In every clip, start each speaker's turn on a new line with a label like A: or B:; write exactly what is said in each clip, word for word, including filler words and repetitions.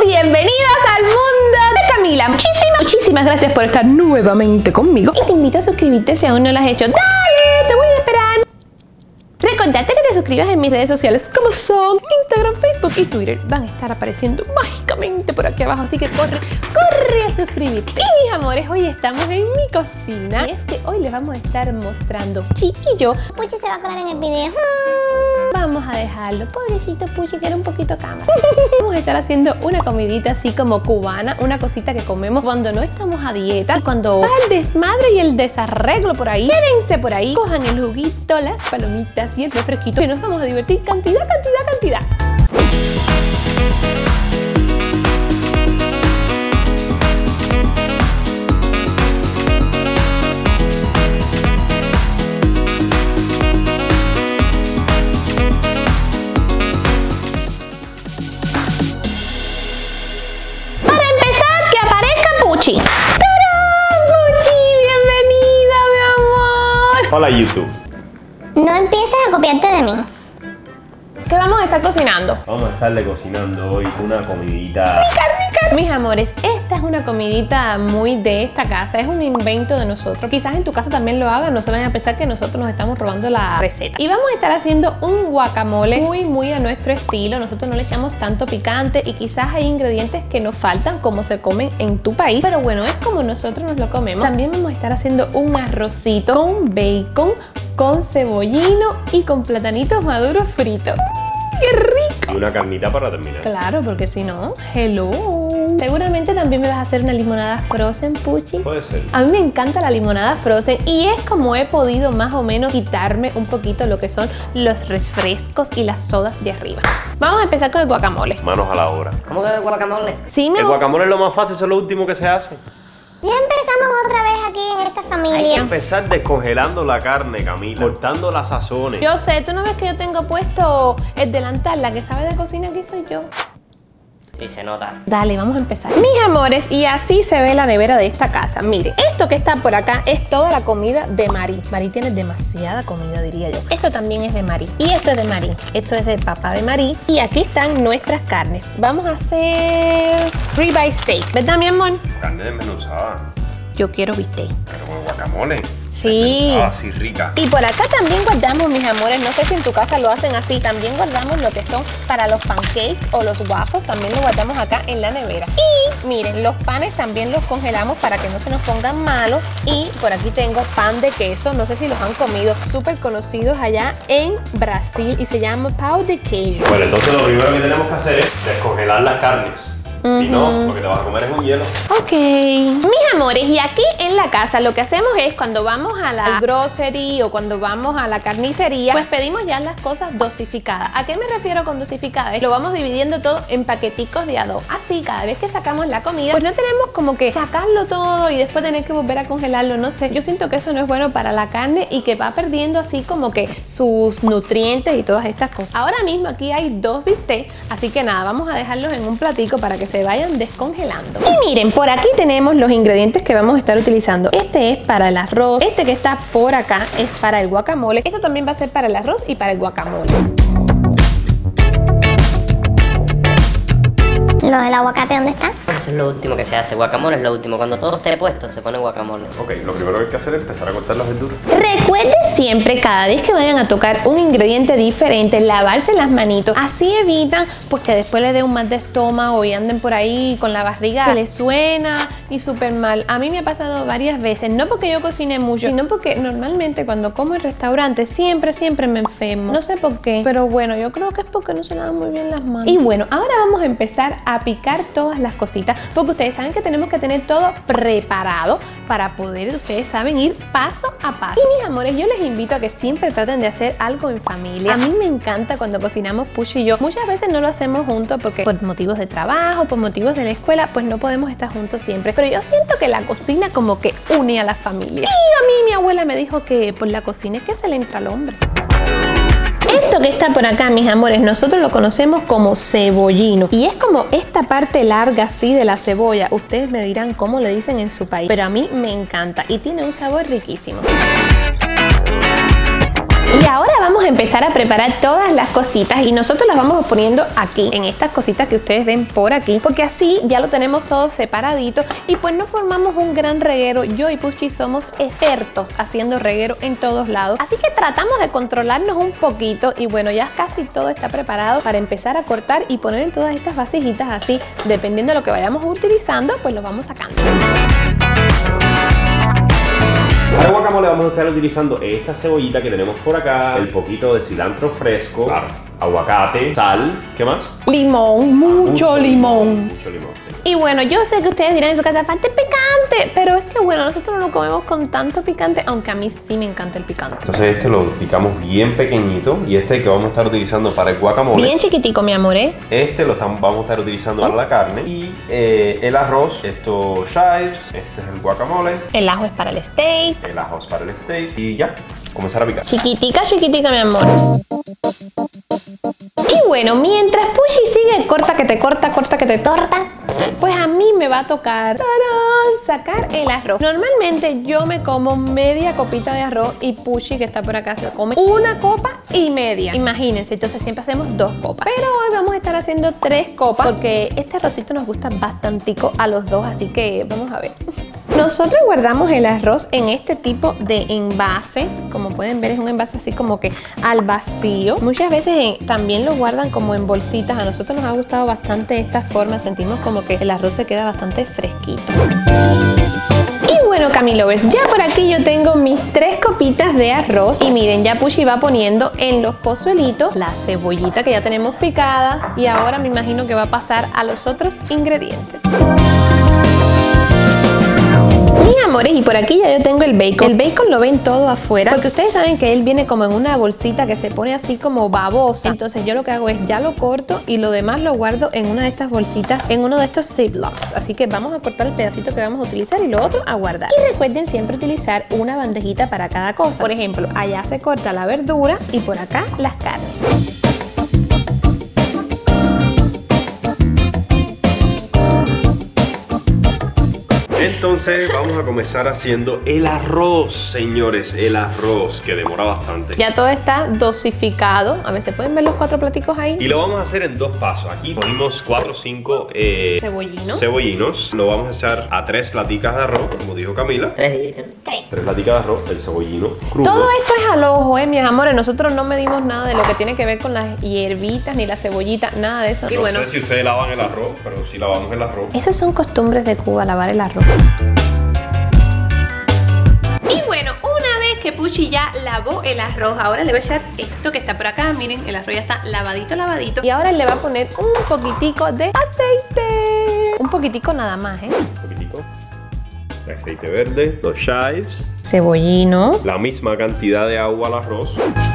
A: bienvenidos al mundo de Camila. Muchísimas, muchísimas gracias por estar nuevamente conmigo. Y te invito a suscribirte si aún no lo has hecho. ¡Dale! Te voy a esperar. Recordate que te suscribas en mis redes sociales como son Instagram, Facebook y Twitter. Van a estar apareciendo mágicamente por aquí abajo, así que corre, corre a suscribirte. Y mis amores, hoy estamos en mi cocina. Y es que hoy les vamos a estar mostrando Puchi y yo.
B: Puchi se va a colar en el video.
A: Vamos a dejarlo, pobrecito Puchi, que era un poquito cámara. Vamos a estar haciendo una comidita así como cubana, una cosita que comemos cuando no estamos a dieta, cuando va el desmadre y el desarreglo por ahí. Quédense por ahí, cojan el juguito, las palomitas y el refresquito, que nos vamos a divertir cantidad, cantidad, cantidad. Puchi. ¡Tarán! Puchi, bienvenida, mi amor.
C: Hola, YouTube.
B: No empieces a copiarte de mí.
A: ¿Qué vamos a estar cocinando?
C: Vamos a estarle cocinando hoy una comidita.
A: ¡Rica, rica! Mis amores, esta es una comidita muy de esta casa. Es un invento de nosotros. Quizás en tu casa también lo hagan. No se vayan a pensar que nosotros nos estamos robando la receta. Y vamos a estar haciendo un guacamole muy, muy a nuestro estilo. Nosotros no le echamos tanto picante y quizás hay ingredientes que nos faltan como se comen en tu país. Pero bueno, es como nosotros nos lo comemos. También vamos a estar haciendo un arrocito con bacon, con cebollino y con platanitos maduros fritos. ¡Qué rico!
C: Y una carnita para terminar.
A: Claro, porque si no, hello. Seguramente también me vas a hacer una limonada frozen, Puchi.
C: Puede ser.
A: A mí me encanta la limonada frozen y es como he podido más o menos quitarme un poquito lo que son los refrescos y las sodas de arriba. Vamos a empezar con el guacamole.
C: Manos a la obra.
D: ¿Cómo que guacamole?
A: Sí, mi
C: El
A: amor.
C: guacamole es lo más fácil, eso es lo último que se hace.
B: Ya empezamos otra vez aquí en esta
C: Hay que
B: familia.
C: empezar descongelando la carne, Camila. Cortando las sazones.
A: Yo sé, tú no ves que yo tengo puesto el delantal, la que sabe de cocina aquí soy yo.
D: Sí, se nota.
A: Dale, vamos a empezar. Mis amores, y así se ve la nevera de esta casa. Miren, esto que está por acá es toda la comida de Mari. Mari tiene demasiada comida, diría yo. Esto también es de Mari. Y esto es de Mari. Esto es de papá de Mari. Y aquí están nuestras carnes. Vamos a hacer ribeye steak, ¿verdad, mi amor?
C: Carne desmenuzada.
A: Yo quiero bistec.
C: Pero con guacamole.
A: Sí.
C: Desmenuzada, así rica.
A: Y por acá también guardamos, mis amores, no sé si en tu casa lo hacen así, también guardamos lo que son para los pancakes o los waffles, también lo guardamos acá en la nevera. Y miren, los panes también los congelamos para que no se nos pongan malos. Y por aquí tengo pan de queso, no sé si los han comido, súper conocidos allá en Brasil y se llama pão de queijo.
C: Bueno, entonces lo primero que tenemos que hacer es descongelar las carnes. Si no, lo que te vas a comer es un hielo.
A: Ok. Mis amores, y aquí en la casa lo que hacemos es cuando vamos a la grocery o cuando vamos a la carnicería, pues pedimos ya las cosas dosificadas. ¿A qué me refiero con dosificadas? Lo vamos dividiendo todo en paqueticos de a dos. Así, cada vez que sacamos la comida, pues no tenemos como que sacarlo todo y después tener que volver a congelarlo, no sé. Yo siento que eso no es bueno para la carne y que va perdiendo así como que sus nutrientes y todas estas cosas. Ahora mismo aquí hay dos bistecs, así que nada, vamos a dejarlos en un platico para que se vayan descongelando. Y miren, por aquí tenemos los ingredientes que vamos a estar utilizando. Este es para el arroz, este que está por acá es para el guacamole, esto también va a ser para el arroz y para el guacamole.
B: ¿Lo del aguacate dónde está?
D: Eso es lo último que se hace. Guacamole es lo último. Cuando todo esté puesto, se pone guacamole.
C: Ok, lo primero que hay que hacer es empezar a cortar las verduras.
A: Recuerden siempre, cada vez que vayan a tocar un ingrediente diferente, lavarse las manitos. Así evitan pues que después les dé un mal de estómago y anden por ahí con la barriga que les suena y súper mal. A mí me ha pasado varias veces, no porque yo cocine mucho, sino porque normalmente cuando como en restaurantes siempre, siempre me enfermo. No sé por qué, pero bueno, yo creo que es porque no se lavan muy bien las manos. Y bueno, ahora vamos a empezar a picar todas las cositas, porque ustedes saben que tenemos que tener todo preparado para poder, ustedes saben, ir paso a paso. Y mis amores, yo les invito a que siempre traten de hacer algo en familia. A mí me encanta cuando cocinamos Puchi y yo. Muchas veces no lo hacemos juntos porque por motivos de trabajo, por motivos de la escuela, pues no podemos estar juntos siempre. Pero yo siento que la cocina como que une a la familia. Y a mí mi abuela me dijo que por la cocina es que se le entra al hombre. Esto que está por acá, mis amores, nosotros lo conocemos como cebollino. Y es como esta parte larga así de la cebolla. Ustedes me dirán cómo le dicen en su país, pero a mí me encanta y tiene un sabor riquísimo. Y ahora vamos a empezar a preparar todas las cositas y nosotros las vamos poniendo aquí, en estas cositas que ustedes ven por aquí, porque así ya lo tenemos todo separadito y pues no formamos un gran reguero. Yo y Puchi somos expertos haciendo reguero en todos lados, así que tratamos de controlarnos un poquito y bueno, ya casi todo está preparado para empezar a cortar y poner en todas estas vasijitas así, dependiendo de lo que vayamos utilizando, pues lo vamos sacando.
C: Para guacamole vamos a estar utilizando esta cebollita que tenemos por acá, el poquito de cilantro fresco, claro, aguacate, sal, ¿qué más?
A: Limón, mucho,
C: mucho
A: limón.
C: Mucho limón, sí.
A: Y bueno, yo sé que ustedes dirán en su casa, falta picante, pero es que bueno, nosotros no lo comemos con tanto picante, aunque a mí sí me encanta el picante.
C: Entonces este lo picamos bien pequeñito y este que vamos a estar utilizando para el guacamole.
A: Bien chiquitico, mi amor, ¿eh?
C: Este lo estamos, vamos a estar utilizando para la carne y eh, el arroz, estos chives, este es el guacamole.
A: El ajo es para el steak.
C: El ajo es para el steak y ya, comenzar a picar.
A: Chiquitica, chiquitica, mi amor. Y bueno, mientras Puchi sigue corta que te corta, corta que te torta, pues a mí me va a tocar ¡tarán!, sacar el arroz. Normalmente yo me como media copita de arroz y Puchi, que está por acá, se come una copa y media. Imagínense, entonces siempre hacemos dos copas. Pero hoy vamos a estar haciendo tres copas porque este arrocito nos gusta bastantico a los dos, así que vamos a ver. Nosotros guardamos el arroz en este tipo de envase. Como pueden ver, es un envase así como que al vacío. Muchas veces eh, también lo guardan como en bolsitas. A nosotros nos ha gustado bastante esta forma. Sentimos como que el arroz se queda bastante fresquito. Y bueno, Camilovers, ya por aquí yo tengo mis tres copitas de arroz. Y miren, ya Puchi va poniendo en los pozuelitos la cebollita que ya tenemos picada. Y ahora me imagino que va a pasar a los otros ingredientes. Mis amores, y por aquí ya yo tengo el bacon. El bacon lo ven todo afuera, porque ustedes saben que él viene como en una bolsita que se pone así como babosa. Entonces yo lo que hago es ya lo corto y lo demás lo guardo en una de estas bolsitas, en uno de estos ziplocs. Así que vamos a cortar el pedacito que vamos a utilizar y lo otro a guardar. Y recuerden siempre utilizar una bandejita para cada cosa. Por ejemplo, allá se corta la verdura y por acá las carnes.
C: Entonces vamos a comenzar haciendo el arroz, señores, el arroz, que demora bastante.
A: Ya todo está dosificado. A ver, ¿se pueden ver los cuatro platicos ahí?
C: Y lo vamos a hacer en dos pasos. Aquí ponemos cuatro o cinco eh,
A: cebollinos.
C: cebollinos. Lo vamos a echar a tres laticas de arroz, como dijo Camila.
D: Tres días.
B: Sí.
C: Tres laticas de arroz, el cebollino crudo.
A: Todo esto es al ojo, eh, mis amores. Nosotros no medimos nada de lo que tiene que ver con las hierbitas ni la cebollita, nada de eso. Y
C: no
A: bueno,
C: sé si ustedes lavan el arroz, pero si lavamos el arroz.
A: esas son costumbres de Cuba, lavar el arroz. Y bueno, una vez que Puchi ya lavó el arroz, ahora le voy a echar esto que está por acá. Miren, el arroz ya está lavadito, lavadito. Y ahora le va a poner un poquitico de aceite. Un poquitico nada más, ¿eh?
C: Un poquitico de aceite verde, los chives,
A: cebollino,
C: la misma cantidad de agua al arroz.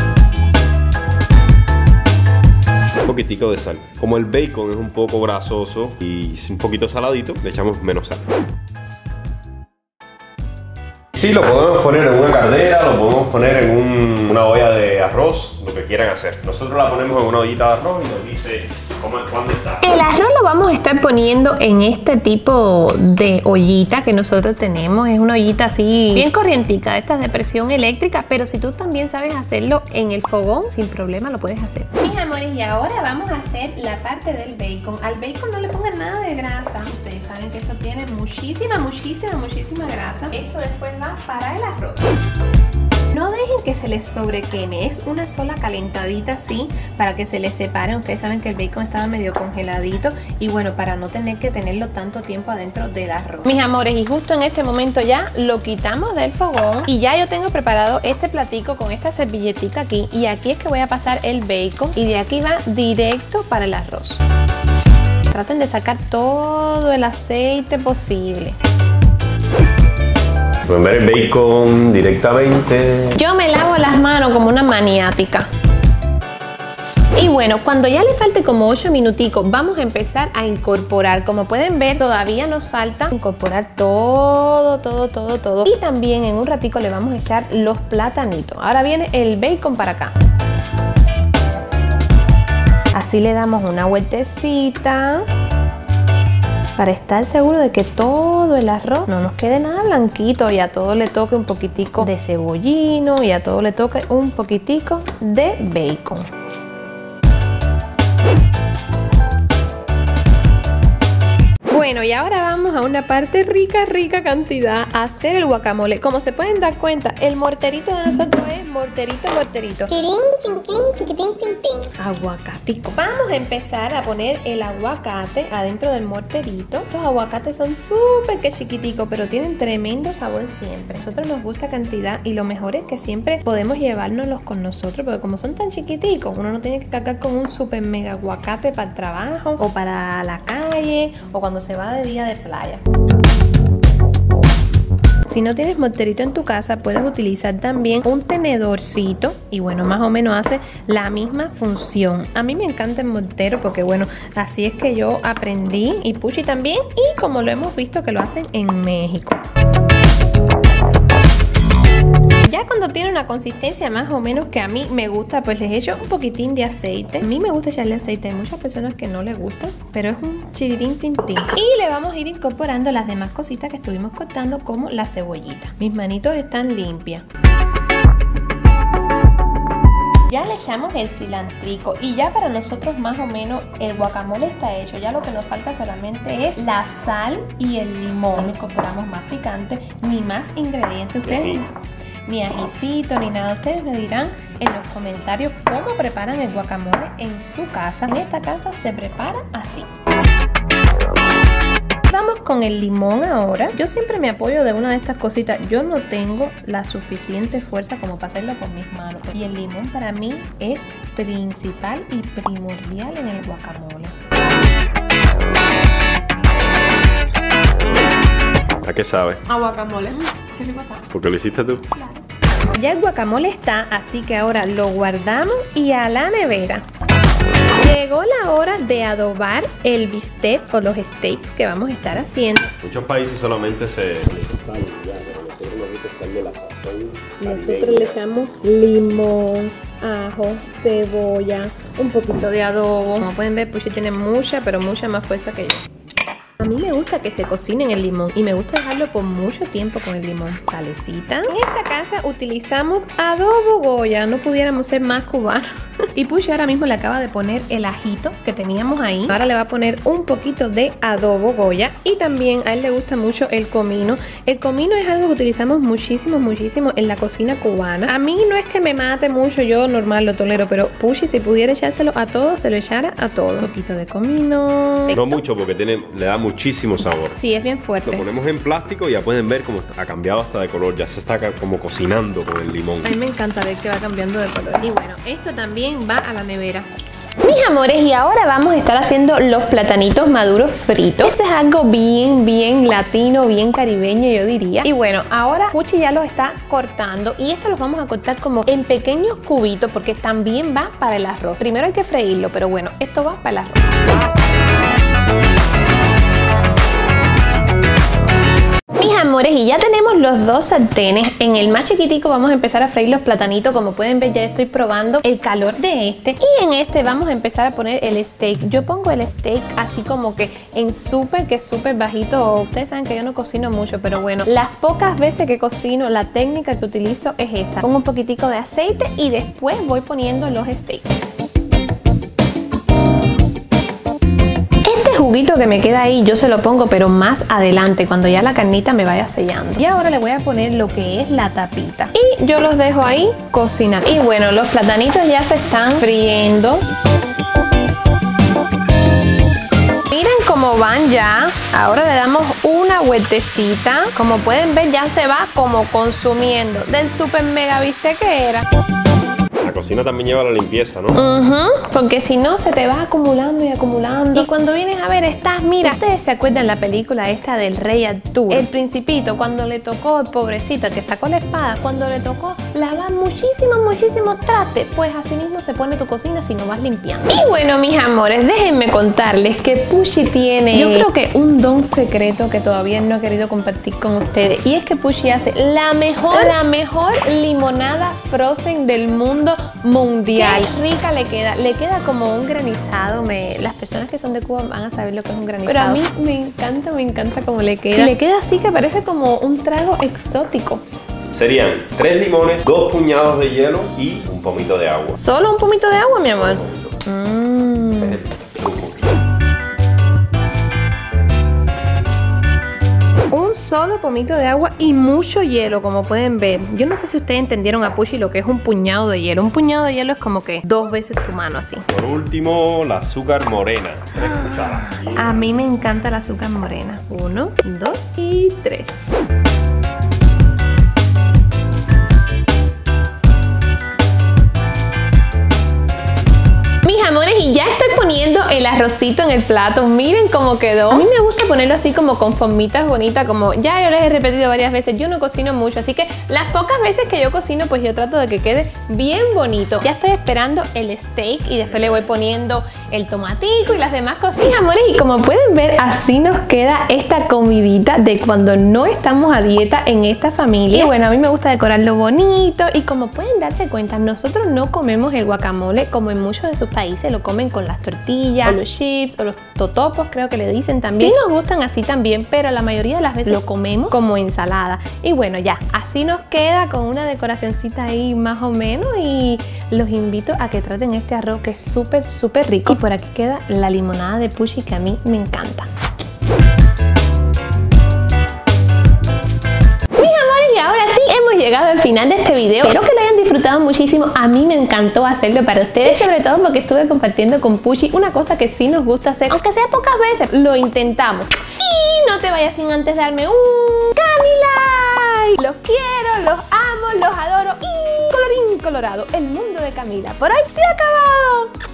C: Un poquitico de sal. Como el bacon es un poco grasoso y es un poquito saladito, le echamos menos sal. Sí, lo podemos poner en una caldera, lo podemos poner en un, una olla de arroz, lo que quieran hacer. Nosotros la ponemos en una ollita de arroz y nos dice cómo, cuándo está.
A: El arroz lo vamos a estar poniendo en este tipo de ollita que nosotros tenemos. Es una ollita así bien corrientica, de estas de presión eléctrica, pero si tú también sabes hacerlo en el fogón, sin problema lo puedes hacer. Mis amores, y ahora vamos a hacer la parte del bacon. Al bacon no le pongan nada de grasa. Ustedes saben que eso tiene muchísima, muchísima, muchísima grasa. Esto después va para el arroz. No dejen que se les sobrequeme, es una sola calentadita así para que se les separe. Ustedes saben que el bacon estaba medio congeladito y bueno, para no tener que tenerlo tanto tiempo adentro del arroz. Mis amores, y justo en este momento ya lo quitamos del fogón y ya yo tengo preparado este platico con esta servilletica aquí y aquí es que voy a pasar el bacon y de aquí va directo para el arroz. Traten de sacar todo el aceite posible.
C: Pueden ver el bacon directamente.
A: Yo me lavo las manos como una maniática. Y bueno, cuando ya le falte como ocho minuticos, vamos a empezar a incorporar. Como pueden ver, todavía nos falta incorporar todo, todo, todo, todo. Y también en un ratico le vamos a echar los platanitos. Ahora viene el bacon para acá. Así le damos una vueltecita. para estar seguro de que todo el arroz no nos quede nada blanquito y a todo le toque un poquitico de cebollino y a todo le toque un poquitico de bacon. Bueno, y ahora vamos a una parte rica, rica cantidad a hacer el guacamole. Como se pueden dar cuenta, el morterito de nosotros es morterito, morterito.
B: Chirín, chinquín, chiquitín, tin, tin.
A: Aguacatico. Vamos a empezar a poner el aguacate adentro del morterito. Estos aguacates son súper que chiquiticos, pero tienen tremendo sabor siempre. A nosotros nos gusta cantidad y lo mejor es que siempre podemos llevárnoslos con nosotros, porque como son tan chiquiticos, uno no tiene que cargar con un súper mega aguacate para el trabajo o para la calle o cuando se va de día de playa. Si no tienes morterito en tu casa, puedes utilizar también un tenedorcito y bueno, más o menos hace la misma función. A mí me encanta el mortero porque bueno, así es que yo aprendí y Puchi también, y como lo hemos visto que lo hacen en México. Ya cuando tiene una consistencia más o menos que a mí me gusta, pues les echo un poquitín de aceite. A mí me gusta echarle aceite, hay muchas personas que no les gusta, pero es un chirirín tintín. Y le vamos a ir incorporando las demás cositas que estuvimos cortando, como la cebollita. Mis manitos están limpias. Ya le echamos el cilantrico y ya para nosotros más o menos el guacamole está hecho. Ya lo que nos falta solamente es la sal y el limón. No incorporamos más picante ni más ingredientes. Ustedes, ni ajicito ni nada. Ustedes me dirán en los comentarios cómo preparan el guacamole en su casa. En esta casa se prepara así. Vamos con el limón ahora. Yo siempre me apoyo de una de estas cositas. Yo no tengo la suficiente fuerza como para hacerlo con mis manos. Y el limón para mí es principal y primordial en el guacamole.
C: ¿A qué sabe?
A: A guacamole. Qué rico está.
C: ¿Porque lo hiciste tú?
A: Claro. Ya el guacamole está, así que ahora lo guardamos y a la nevera. Llegó la hora de adobar el bistec o los steaks que vamos a estar haciendo.
C: Muchos países solamente se... Nosotros nos gusta echarle la sazón.
A: Nosotros le echamos limón, ajo, cebolla, un poquito de adobo. Como pueden ver, Puchi tiene mucha, pero mucha más fuerza que yo. A mí me gusta que se cocine en el limón y me gusta dejarlo por mucho tiempo con el limón. Salecita. En esta casa utilizamos adobo Goya, no pudiéramos ser más cubanos. Y Puchi ahora mismo le acaba de poner el ajito que teníamos ahí. Ahora le va a poner un poquito de adobo Goya y también a él le gusta mucho el comino. El comino es algo que utilizamos muchísimo, muchísimo en la cocina cubana. A mí no es que me mate mucho, yo normal lo tolero, pero Puchi si pudiera echárselo a todo, se lo echara a todo. Un poquito de comino.
C: No mucho porque tiene, le da muchísimo sabor.
A: Sí, es bien fuerte.
C: Lo ponemos en plástico y ya pueden ver cómo ha cambiado hasta de color. Ya se está como cocinando con el limón.
A: A mí me encanta ver que va cambiando de color. Y bueno, esto también va a la nevera. Mis amores, y ahora vamos a estar haciendo los platanitos maduros fritos. Este es algo bien, bien latino, bien caribeño, yo diría. Y bueno, ahora Puchi ya los está cortando y estos los vamos a cortar como en pequeños cubitos porque también va para el arroz. Primero hay que freírlo, pero bueno, esto va para el arroz. Mis amores, y ya tenemos los dos sartenes. En el más chiquitico vamos a empezar a freír los platanitos. Como pueden ver, ya estoy probando el calor de este. Y en este vamos a empezar a poner el steak. Yo pongo el steak así como que en súper, que es súper bajito. Ustedes saben que yo no cocino mucho, pero bueno, las pocas veces que cocino, la técnica que utilizo es esta. Pongo un poquitico de aceite y después voy poniendo los steaks. Juguito que me queda ahí yo se lo pongo pero más adelante cuando ya la carnita me vaya sellando. Y ahora le voy a poner lo que es la tapita y yo los dejo ahí cocinar. Y bueno, los platanitos ya se están friendo. Miren cómo van ya. Ahora le damos una vueltecita. Como pueden ver, ya se va como consumiendo del super mega bistec que era.
C: La cocina también lleva la limpieza, ¿no?
A: Uh-huh, porque si no se te va acumulando y acumulando. Y cuando vienes a ver, estás, mira, ustedes se acuerdan la película esta del Rey Arturo, el principito, cuando le tocó, el pobrecito que sacó la espada, cuando le tocó lavar muchísimos, muchísimos trastes, pues así mismo se pone tu cocina si no vas limpiando. Y bueno, mis amores, déjenme contarles que Puchi tiene, yo creo que un don secreto que todavía no he querido compartir con ustedes, y es que Puchi hace la mejor, la mejor limonada frozen del mundo mundo mundial. Qué rica le queda, le queda como un granizado. Me, las personas que son de Cuba van a saber lo que es un granizado. Pero a mí me encanta, me encanta cómo le queda. Le queda así que parece como un trago exótico.
C: Serían tres limones, dos puñados de hielo y un pomito de agua.
A: ¿Solo un pomito de agua, mi amor? Mm.
C: Es el truco.
A: Un solo pomito de agua y mucho hielo, como pueden ver. Yo no sé si ustedes entendieron a Pushy lo que es un puñado de hielo. Un puñado de hielo es como que dos veces tu mano así.
C: Por último, la azúcar morena. Tres cucharadas.
A: A mí me encanta la azúcar morena. Uno, dos y tres. Mis amores, y ya estoy poniendo el arrocito en el plato. Miren cómo quedó. A mí me gusta ponerlo así como con formitas bonitas, como ya yo les he repetido varias veces, yo no cocino mucho, así que las pocas veces que yo cocino, pues yo trato de que quede bien bonito. Ya estoy esperando el steak y después le voy poniendo el tomatico y las demás cosas. Mis amores, y como pueden ver, así nos queda esta comidita de cuando no estamos a dieta en esta familia. Y bueno, a mí me gusta decorarlo bonito y como pueden darse cuenta, nosotros no comemos el guacamole como en muchos de sus países lo comen con las tortillas, o los chips, o los totopos, creo que le dicen también. Sí nos gustan así también, pero la mayoría de las veces lo comemos como ensalada. Y bueno, ya, así nos queda con una decoracioncita ahí más o menos. Y los invito a que traten este arroz que es súper, súper rico. Y por aquí queda la limonada de Pushy que a mí me encanta. Y ahora sí hemos llegado al final de este video. Espero que lo hayan disfrutado muchísimo. A mí me encantó hacerlo para ustedes, sobre todo porque estuve compartiendo con Pushy una cosa que sí nos gusta hacer, aunque sea pocas veces, lo intentamos. Y no te vayas sin antes darme un Camila. Los quiero, los amo, los adoro y colorín colorado, el mundo de Camila por hoy se ha acabado.